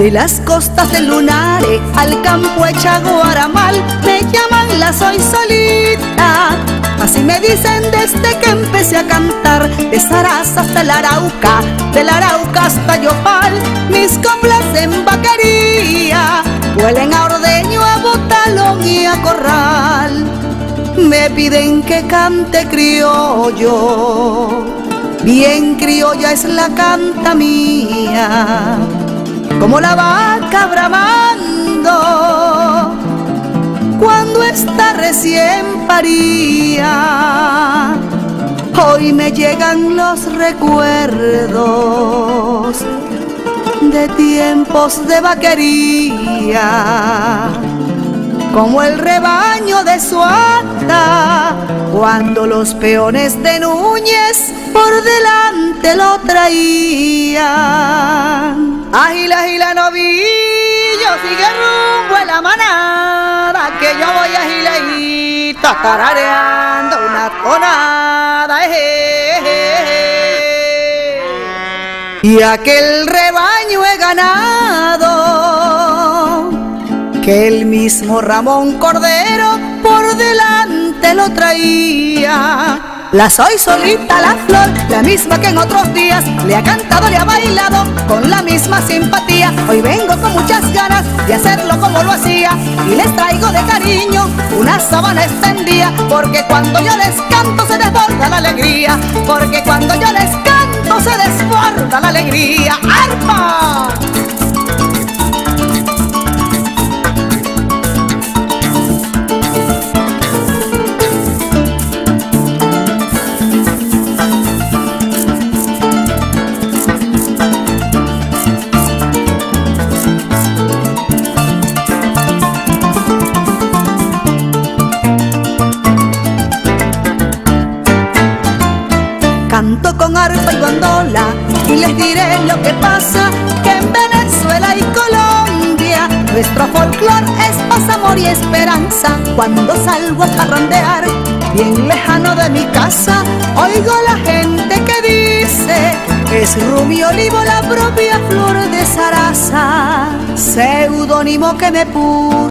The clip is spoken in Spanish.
De las costas del Lunare al campo hecha Guaramal, me llaman la Soy Solita. Así me dicen desde que empecé a cantar. De Sarasa hasta el Arauca, del Arauca hasta Yopal, mis coplas en vaquería huelen a ordeño, a botalón y a corral. Me piden que cante criollo, bien criolla es la canta mía, como la vaca bramando cuando está recién parida. Hoy me llegan los recuerdos de tiempos de vaquería, como el rebaño de Suata, cuando los peones de Núñez por delante lo traían. Agila, agila, novillo, sigue rumbo en la manada, que yo voy agiladito tarareando una tonada. Y aquel rebaño he ganado, que el mismo Ramón Cordero por delante lo traía. La Soy Solita, la flor, la misma que en otros días le ha cantado, le ha bailado con la misma simpatía. Hoy vengo con muchas ganas de hacerlo como lo hacía, y les traigo de cariño una sábana extendida, porque cuando yo les canto se desborda la alegría, porque cuando yo les canto se desborda la alegría. ¡Arpa! Canto con arpa y gondola y les diré lo que pasa, que en Venezuela y Colombia nuestro folclor es paz, amor y esperanza. Cuando salgo a parrandear bien lejano de mi casa, oigo la gente que dice: es Rumi Olivo, la propia flor de Sarasa, seudónimo que me puso